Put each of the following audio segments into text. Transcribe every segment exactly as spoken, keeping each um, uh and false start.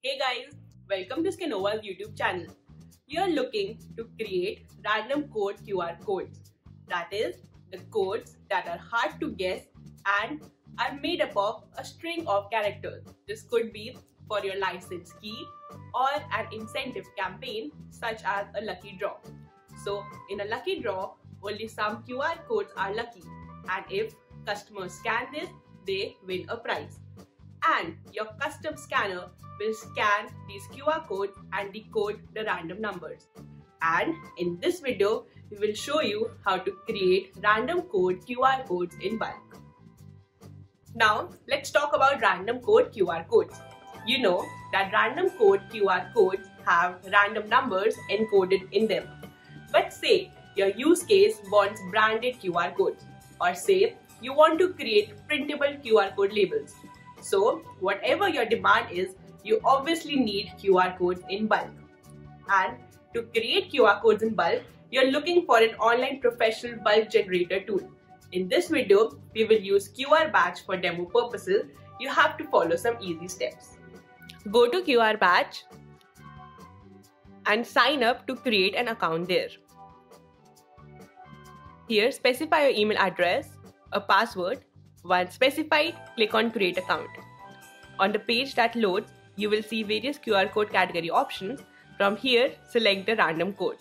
Hey guys, welcome to Scanova's YouTube channel. We are looking to create random code Q R codes. That is, the codes that are hard to guess and are made up of a string of characters. This could be for your license key or an incentive campaign such as a lucky draw. So in a lucky draw, only some Q R codes are lucky, and if customers scan this, they win a prize. And your custom scanner will scan these Q R codes and decode the random numbers. And in this video, we will show you how to create random code Q R codes in bulk. Now, let's talk about random code Q R codes. You know that random code Q R codes have random numbers encoded in them. But say your use case wants branded Q R codes, or say you want to create printable Q R code labels. So, whatever your demand is, you obviously need Q R codes in bulk. And to create Q R codes in bulk, you're looking for an online professional bulk generator tool. In this video, we will use Q R Batch for demo purposes. You have to follow some easy steps. Go to Q R Batch and sign up to create an account there. Here, specify your email address, a password. Once specified, click on Create Account. On the page that loads, you will see various Q R code category options. From here, select the random code.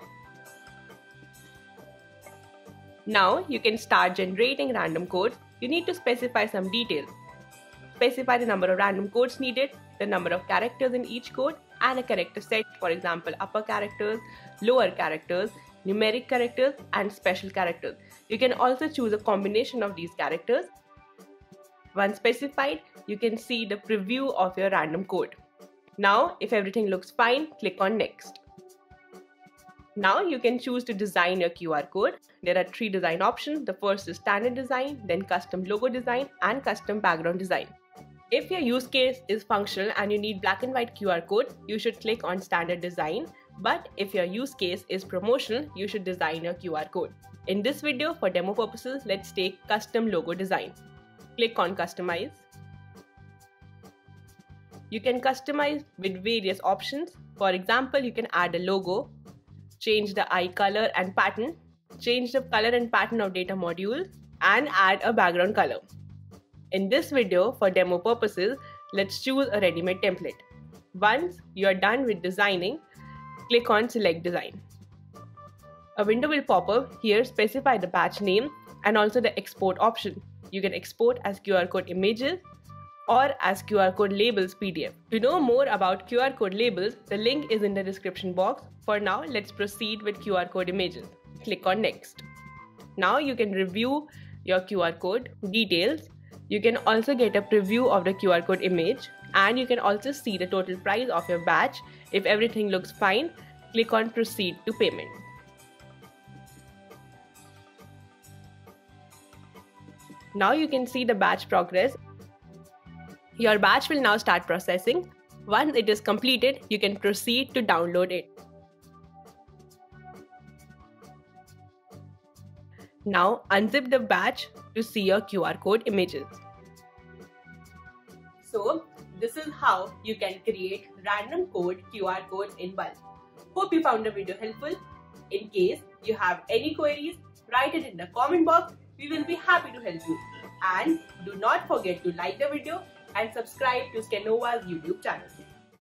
Now, you can start generating random codes. You need to specify some details. Specify the number of random codes needed, the number of characters in each code, and a character set, for example, upper characters, lower characters, numeric characters, and special characters. You can also choose a combination of these characters. Once specified, you can see the preview of your random code. Now, if everything looks fine, click on Next. Now you can choose to design your Q R code. There are three design options. The first is standard design, then custom logo design, and custom background design. If your use case is functional and you need black and white Q R code, you should click on standard design. But if your use case is promotional, you should design your Q R code. In this video, for demo purposes, let's take custom logo design. Click on Customize. You can customize with various options. For example, you can add a logo, change the eye color and pattern, change the color and pattern of data modules, and add a background color. In this video, for demo purposes, let's choose a ready-made template. Once you are done with designing, click on Select Design. A window will pop up. Here, specify the batch name and also the export option. You can export as Q R code images or as Q R code labels P D F. To know more about Q R code labels, the link is in the description box. For now, let's proceed with Q R code images. Click on Next. Now you can review your Q R code details. You can also get a preview of the Q R code image, and you can also see the total price of your batch. If everything looks fine, click on Proceed to Payment. Now you can see the batch progress. Your batch will now start processing. Once it is completed, you can proceed to download it. Now unzip the batch to see your Q R code images. So this is how you can create random code Q R codes in bulk. Hope you found the video helpful. In case you have any queries, write it in the comment box. We will be happy to help you. And do not forget to like the video and subscribe to Scanova's YouTube channel.